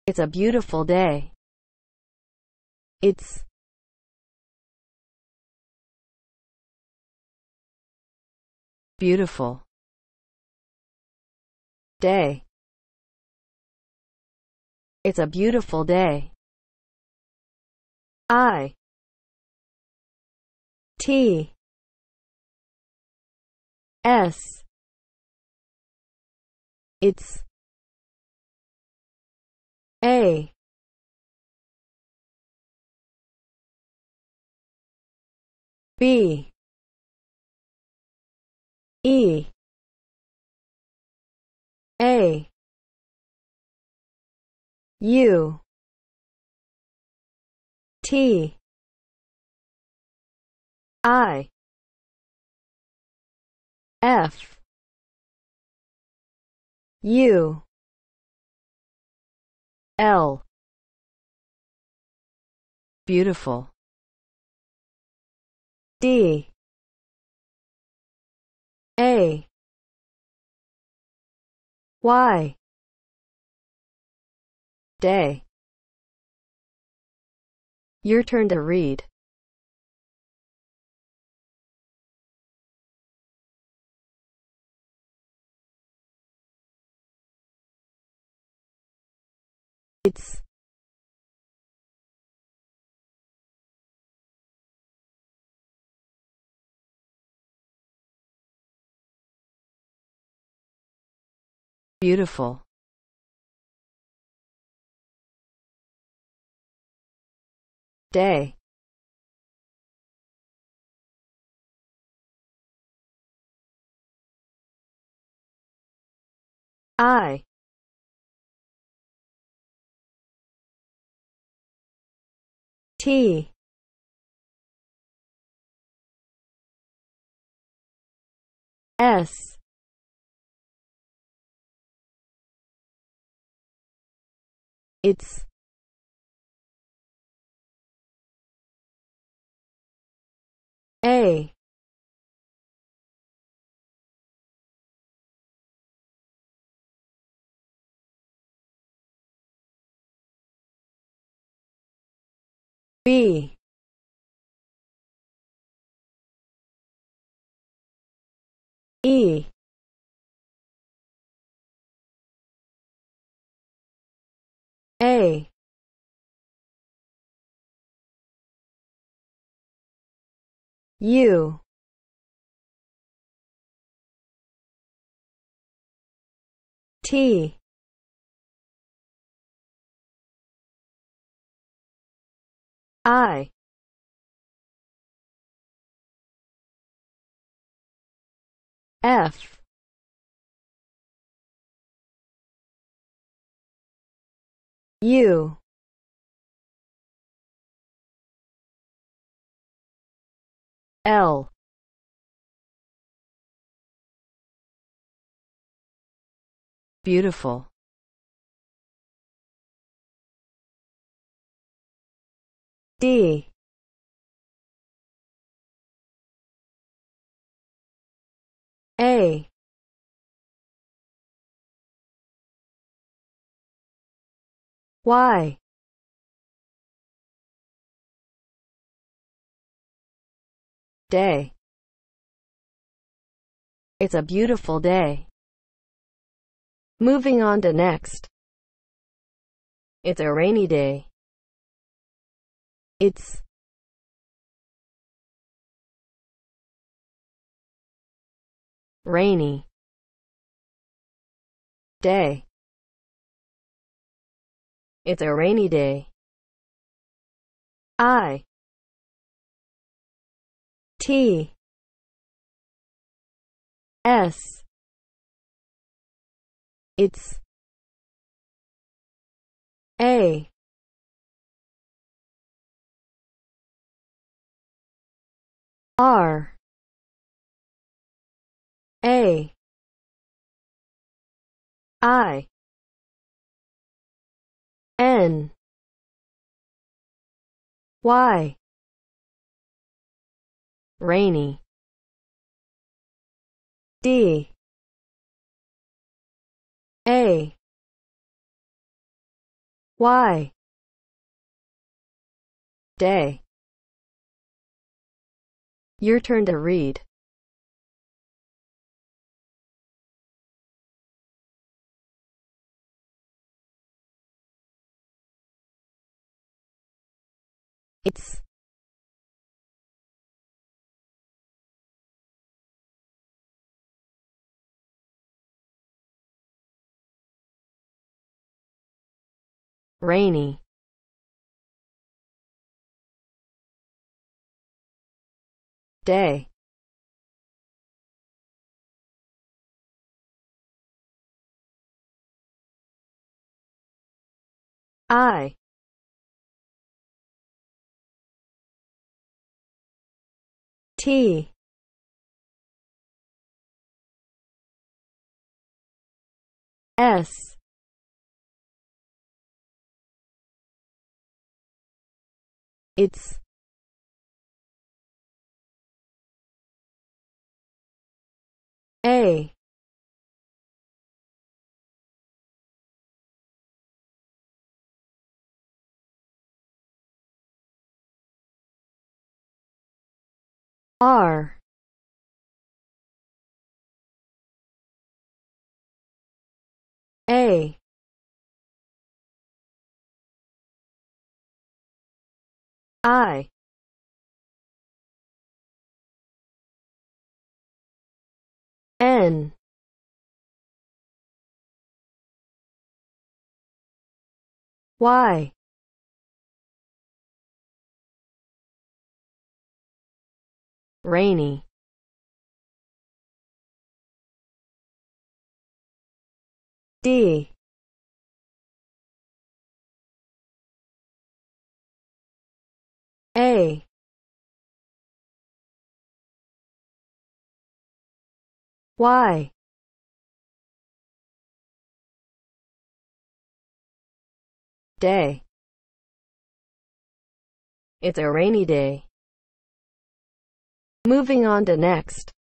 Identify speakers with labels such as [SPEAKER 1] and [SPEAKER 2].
[SPEAKER 1] It's a beautiful day. It's beautiful day. It's a beautiful day. I T S It's a B E A U T I F U L. Beautiful. D A Y. Day. Your turn to read. It's beautiful day. I T S It's a B E A U T I F U L. Beautiful. D A Y. Day. It's a beautiful day. Moving on to next. It's a rainy day. It's rainy day. It's a rainy day. I T S It's a R A I N Y. Rainy. D A Y. Day. Your turn to read. It's rainy. Day. I. T. S. It's A. R. A. I. N. Y. Rainy. D. A. Y. Day. It's a rainy day. Moving on to next.